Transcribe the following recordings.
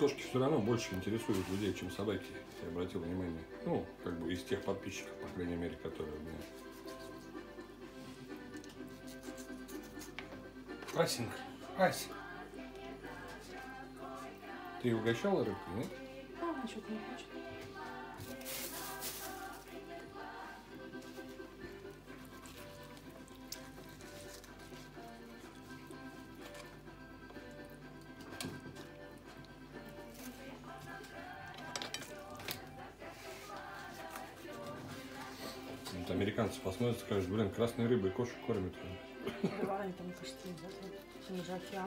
кошки все равно больше интересуют людей, чем собаки, я обратил внимание. Ну, как бы из тех подписчиков, по крайней мере, которые у меня. Асенька, Ася. Ты угощала рыбкой, нет? А, что-то не хочет. Вот американцы посмотрят, скажут, блин, красной рыбой кошек кормят. Рыба, они там, мне кажется, едят. Это же океан.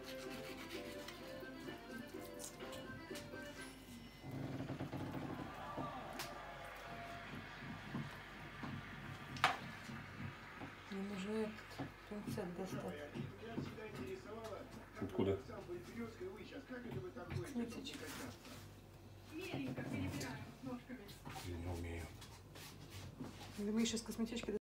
Мне нужно этот пинцет достать. Откуда? Косметичка. Я не умею. Или мы еще с косметички